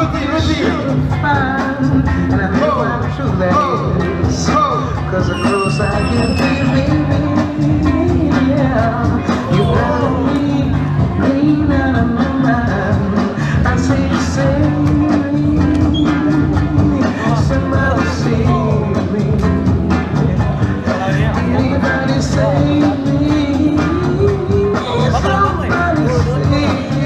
And I know how true that is. 'Cause the closer I get to you, baby, yeah, you got me laying out of my mind. I say the same, somebody save me. Anybody save me? Somebody save me.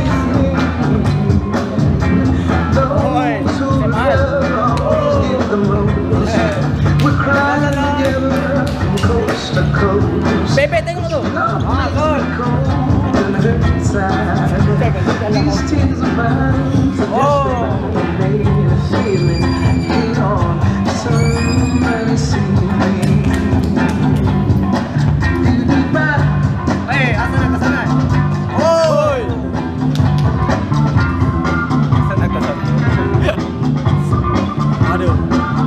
Those who love always give the most. We're crying together from coast to coast. Pepe, tengok tu. These tears of mine are just about to save me. Hang on, somebody save me. Eh, asal ke sana? Oi. Sana ke sana. Aduh.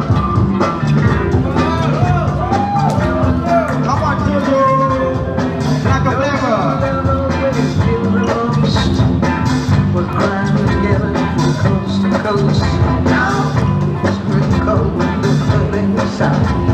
We're crying together from coast to coast. Now it's pretty cold, the south.